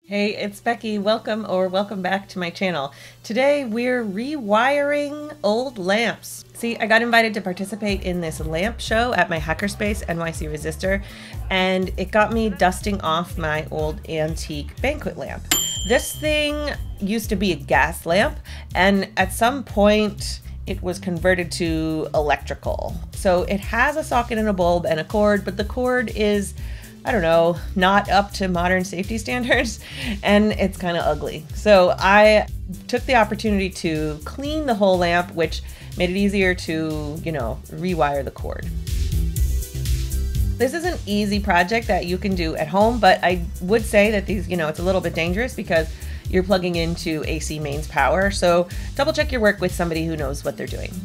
Hey, it's Becky. Welcome back to my channel. Today we're rewiring old lamps. See, I got invited to participate in this lamp show at my Hackerspace NYC Resistor, and it got me dusting off my old antique banquet lamp. This thing used to be a gas lamp, and at some point it was converted to electrical. So it has a socket and a bulb and a cord, but the cord is, I don't know, not up to modern safety standards, and it's kind of ugly. So I took the opportunity to clean the whole lamp, which made it easier to, rewire the cord. This is an easy project that you can do at home, but I would say that these, it's a little bit dangerous because you're plugging into AC mains power. So double check your work with somebody who knows what they're doing.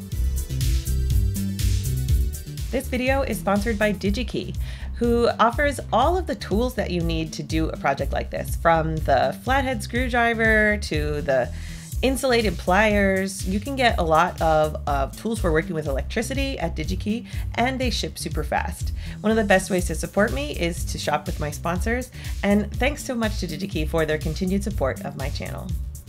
This video is sponsored by DigiKey, who offers all of the tools that you need to do a project like this, from the flathead screwdriver to the insulated pliers. You can get a lot of tools for working with electricity at DigiKey, and they ship super fast. One of the best ways to support me is to shop with my sponsors, and thanks so much to DigiKey for their continued support of my channel.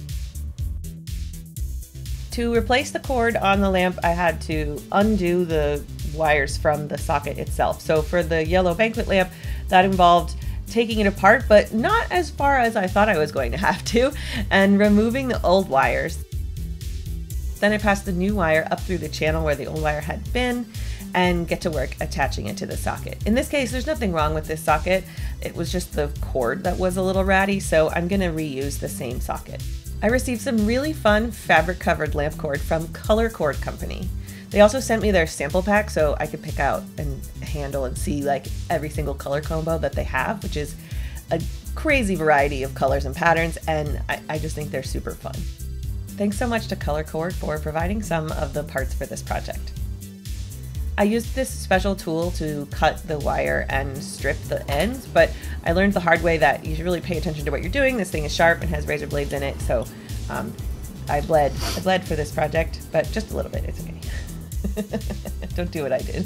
To replace the cord on the lamp, I had to undo the wires from the socket itself. So for the yellow banquet lamp, that involved taking it apart, but not as far as I thought I was going to have to, and removing the old wires. Then I passed the new wire up through the channel where the old wire had been and get to work attaching it to the socket. In this case, there's nothing wrong with this socket. It was just the cord that was a little ratty, so I'm gonna reuse the same socket. I received some really fun fabric-covered lamp cord from Color Cord Company. They also sent me their sample pack so I could pick out and handle and see like every single color combo that they have, which is a crazy variety of colors and patterns, and I just think they're super fun. Thanks so much to Color Cord for providing some of the parts for this project. I used this special tool to cut the wire and strip the ends, but I learned the hard way that you should really pay attention to what you're doing. This thing is sharp and has razor blades in it, so I bled for this project, but just a little bit, it's okay. Don't do what I did.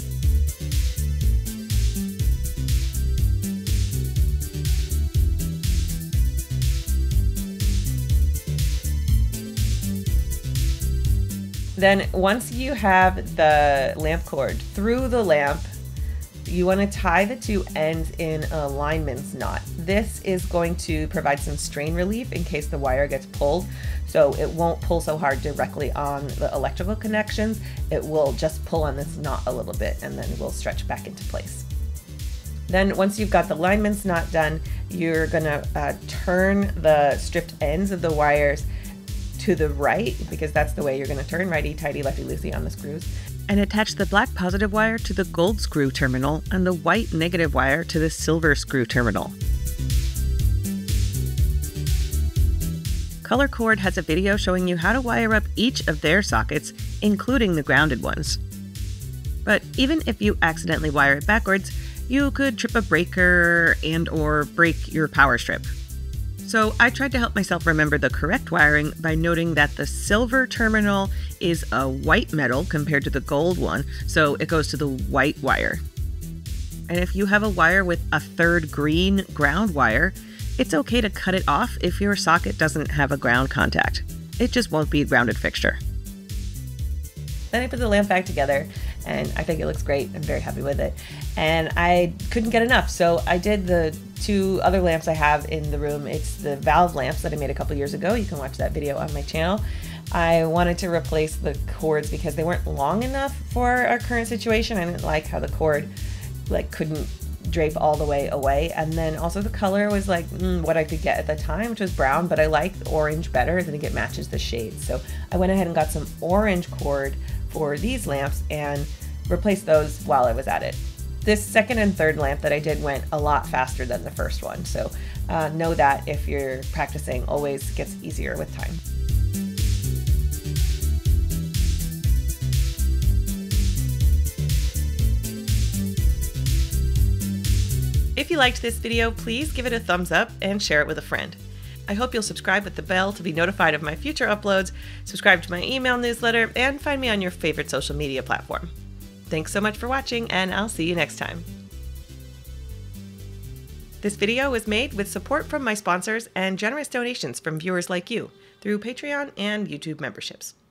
Then once you have the lamp cord through the lamp, you want to tie the two ends in a lineman's knot. This is going to provide some strain relief in case the wire gets pulled, so it won't pull so hard directly on the electrical connections. It will just pull on this knot a little bit, and then it will stretch back into place. Then once you've got the lineman's knot done, you're gonna turn the stripped ends of the wires to the right, because that's the way you're gonna turn, righty-tighty, lefty-loosey on the screws, and attach the black positive wire to the gold screw terminal and the white negative wire to the silver screw terminal. Color Cord has a video showing you how to wire up each of their sockets, including the grounded ones. But even if you accidentally wire it backwards, you could trip a breaker and/or break your power strip. So I tried to help myself remember the correct wiring by noting that the silver terminal is a white metal compared to the gold one, so it goes to the white wire. And if you have a wire with a third green ground wire, it's okay to cut it off if your socket doesn't have a ground contact. It just won't be a grounded fixture. Then I put the lamp back together, and I think it looks great. I'm very happy with it. And I couldn't get enough, so I did the two other lamps I have in the room. It's the valve lamps that I made a couple years ago. You can watch that video on my channel. I wanted to replace the cords because they weren't long enough for our current situation. I didn't like how the cord couldn't drape all the way away, and then also the color was what I could get at the time, which was brown, but I like the orange better. I think it matches the shades, so I went ahead and got some orange cord for these lamps and replaced those while I was at it. This second and third lamp that I did went a lot faster than the first one, so know that if you're practicing, always gets easier with time. If you liked this video, please give it a thumbs up and share it with a friend. I hope you'll subscribe with the bell to be notified of my future uploads, subscribe to my email newsletter, and find me on your favorite social media platform. Thanks so much for watching, and I'll see you next time. This video was made with support from my sponsors and generous donations from viewers like you through Patreon and YouTube memberships.